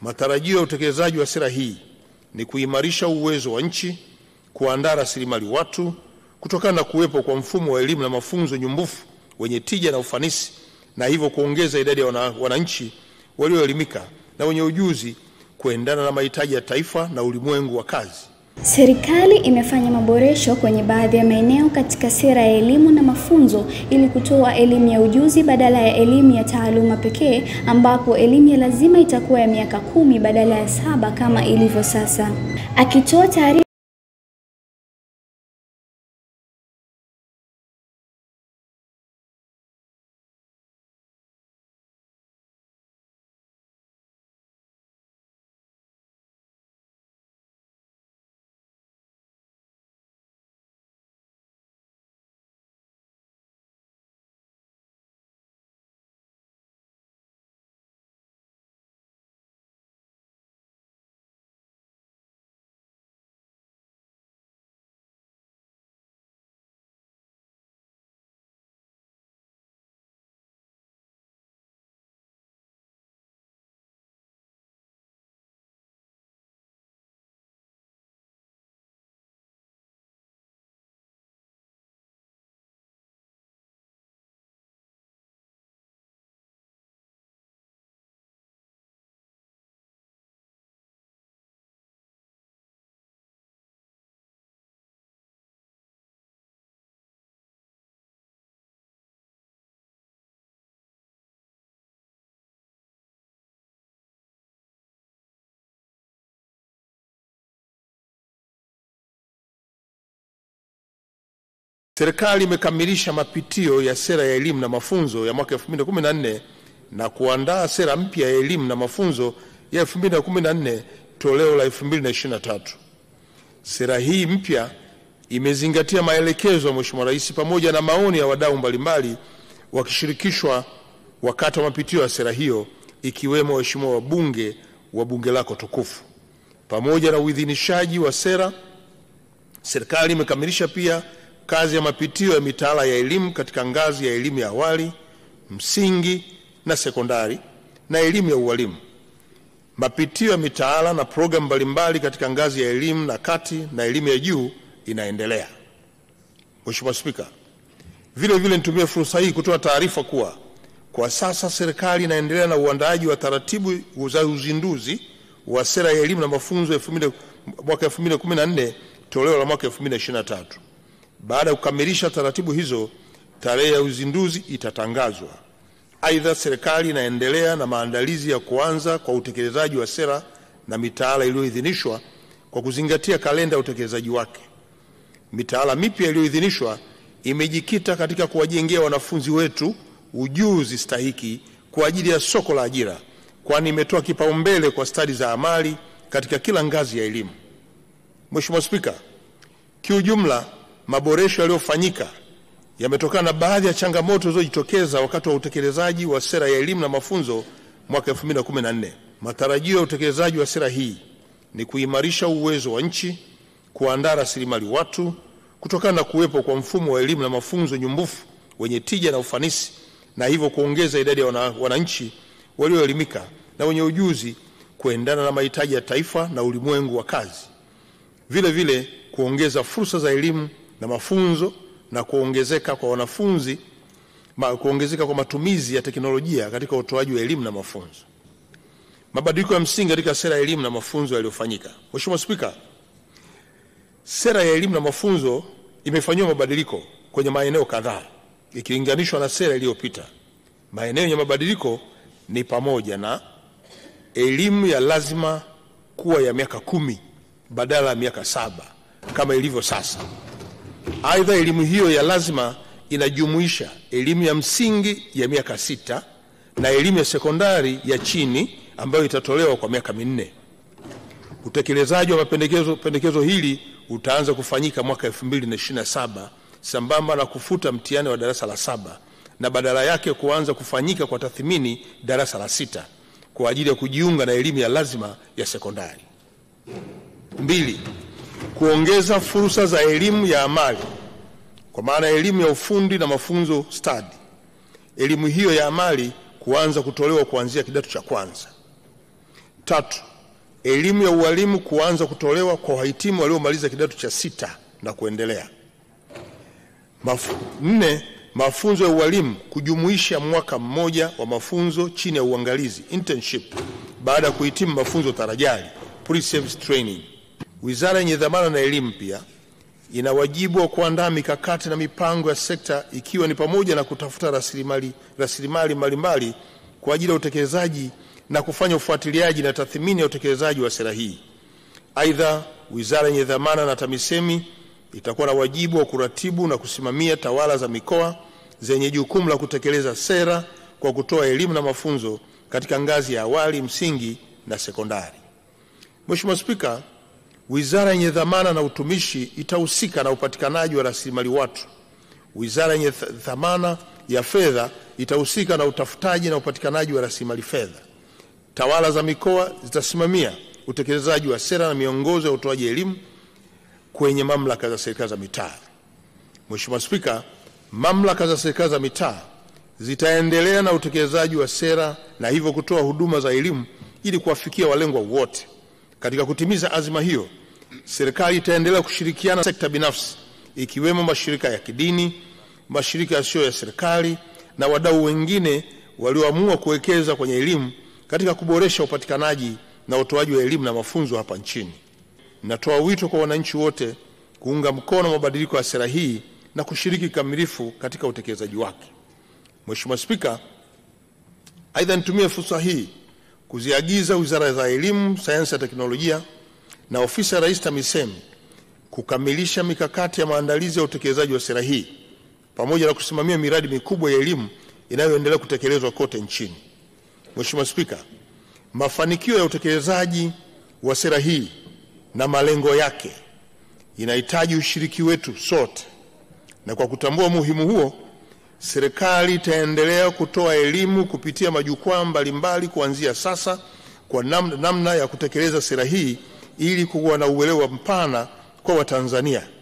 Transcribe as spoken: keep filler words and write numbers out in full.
Matarajio ya utekelezaji wa sera hii ni kuimarisha uwezo wa nchi, kuandaa rasilimali watu kutokana na kuwepo kwa mfumo wa elimu na mafunzo nyumbufu wenye tija na ufanisi, na hivyo kuongeza idadi ya wananchi walioelimika na wenye ujuzi kuendana na mahitaji ya taifa na ulimwengu wa kazi. Serikali imefanya maboresho kwenye baadhi ya maeneo katika sera ya elimu na mafunzo ili kutoa elimu ya ujuzi badala ya elimu ya taaluma pekee, ambapo elimu ya lazima itakuwa ya miaka kumi badala ya saba kama ilivyo sasa. Akitoa taarifa Serikali imekamilisha mapitio ya sera ya elimu na mafunzo ya mwaka elfu mbili na kumi na nne na kuandaa sera mpya ya elimu na mafunzo ya elfu mbili na kumi na nne toleo la elfu mbili na ishirini na tatu. Sera hii mpya imezingatia maelekezo ya Mheshimiwa Rais pamoja na maoni ya wadau mbalimbali wakishirikishwa wakati wa mapitio ya sera hiyo, ikiwemo waheshimiwa wabunge wa bunge lako tukufu. Pamoja na uidhinishaji wa sera, serikali imekamilisha pia kazi ya mapitio ya mitaala ya elimu katika ngazi ya elimu ya awali, msingi na sekondari na elimu ya ualimu. Mapitio ya mitaala na programu mbalimbali katika ngazi ya elimu na kati na elimu ya juu inaendelea. Mheshimiwa Spika, vile vile nitumie fursa hii kutoa taarifa kuwa kwa sasa serikali inaendelea na uandaaji wa taratibu za uzinduzi wa sera ya elimu na mafunzo mwaka elfu mbili na kumi na nne toleo la mwaka elfu mbili na ishirini na tatu. Baada ya kukamilisha taratibu hizo, tarehe ya uzinduzi itatangazwa. Aidha, serikali inaendelea na maandalizi ya kuanza kwa utekelezaji wa sera na mitaala iliyoidhinishwa kwa kuzingatia kalenda ya utekelezaji wake. Mitaala mipya iliyoidhinishwa imejikita katika kuwajengea wanafunzi wetu ujuzi stahiki kwa ajili ya soko la ajira, kwani imetoa kipaumbele kwa stadi za amali katika kila ngazi ya elimu. Mheshimiwa Spika, kiujumla maboresho yaliyofanyika yametokana na baadhi ya changamoto zilizojitokeza wakati wa utekelezaji wa sera ya elimu na mafunzo mwaka elfu mbili na kumi na nne. Matarajio ya utekelezaji wa sera hii ni kuimarisha uwezo wa nchi, kuandaa rasilimali watu kutokana na kuwepo kwa mfumo wa elimu na mafunzo nyumbufu wenye tija na ufanisi, na hivyo kuongeza idadi ya wananchi walioelimika na wenye ujuzi kuendana na mahitaji ya taifa na ulimwengu wa kazi. Vile vile kuongeza fursa za elimu na mafunzo na kuongezeka kwa wanafunzi ma, kuongezeka kwa matumizi ya teknolojia katika utoaji wa elimu na mafunzo. Mabadiliko ya msingi katika sera ya elimu na mafunzo yaliyofanyika. Mheshimiwa Spika, sera ya elimu na mafunzo imefanywa mabadiliko kwenye maeneo kadhaa ikilinganishwa na sera iliyopita. Maeneo ya mabadiliko ni pamoja na elimu ya lazima kuwa ya miaka kumi badala ya miaka saba kama ilivyo sasa. Aidha, elimu hiyo ya lazima inajumuisha elimu ya msingi ya miaka sita na elimu ya sekondari ya chini ambayo itatolewa kwa miaka minne. Utekelezaji wa mapendekezo pendekezo hili utaanza kufanyika mwaka elfu mbili na ishirini na saba sambamba na kufuta mtihani wa darasa la saba na badala yake kuanza kufanyika kwa tathmini darasa la sita kwa ajili ya kujiunga na elimu ya lazima ya sekondari. Mbili, kuongeza fursa za elimu ya amali kwa maana elimu ya ufundi na mafunzo stadi. Elimu hiyo ya amali kuanza kutolewa kuanzia kidato cha kwanza. Tatu, elimu ya ualimu kuanza kutolewa kwa wahitimu waliomaliza kidato cha sita na kuendelea. Mafu, nne, mafunzo ya ualimu kujumuisha mwaka mmoja wa mafunzo chini ya uangalizi internship baada ya kuhitimu mafunzo tarajali pre-service training. Wizara yenye dhamana na elimu pia ina wajibu wa kuandaa mikakati na mipango ya sekta, ikiwa ni pamoja na kutafuta rasilimali rasilimali mbalimbali kwa ajili ya utekelezaji na kufanya ufuatiliaji na tathmini ya utekelezaji wa sera hii. Aidha, wizara yenye dhamana na TAMISEMI itakuwa na wajibu wa kuratibu na kusimamia tawala za mikoa zenye jukumu la kutekeleza sera kwa kutoa elimu na mafunzo katika ngazi ya awali, msingi na sekondari. Mheshimiwa Spika, wizara yenye dhamana na utumishi itahusika na upatikanaji wa rasilimali watu. Wizara yenye dhamana ya fedha itahusika na utafutaji na upatikanaji wa rasilimali fedha. Tawala za mikoa zitasimamia utekelezaji wa sera na miongozo ya utoaji elimu kwenye mamlaka za serikali za mitaa. Mheshimiwa Spika, mamlaka za serikali za mitaa zitaendelea na utekelezaji wa sera na hivyo kutoa huduma za elimu ili kuwafikia walengwa wote. Katika kutimiza azma hiyo, serikali itaendelea kushirikiana na sekta binafsi ikiwemo mashirika ya kidini, mashirika yasiyo ya serikali na wadau wengine walioamua kuwekeza kwenye elimu katika kuboresha upatikanaji na utoaji wa elimu na mafunzo hapa nchini. Natoa wito kwa wananchi wote kuunga mkono mabadiliko ya sera hii na kushiriki kikamilifu katika utekelezaji wake. Mheshimiwa Spika, aidha nitumie fursa hii kuziagiza Wizara za Elimu, Sayansi na Teknolojia na Ofisi ya Rais TAMISEMI kukamilisha mikakati ya maandalizi ya utekelezaji wa sera hii pamoja na kusimamia miradi mikubwa ya elimu inayoendelea kutekelezwa kote nchini. Mheshimiwa Spika, mafanikio ya utekelezaji wa sera hii na malengo yake inahitaji ushiriki wetu sote, na kwa kutambua umuhimu huo, serikali itaendelea kutoa elimu kupitia majukwaa mbalimbali kuanzia sasa kwa namna, namna ya kutekeleza sera hii ili kuwa na uelewa mpana kwa Watanzania.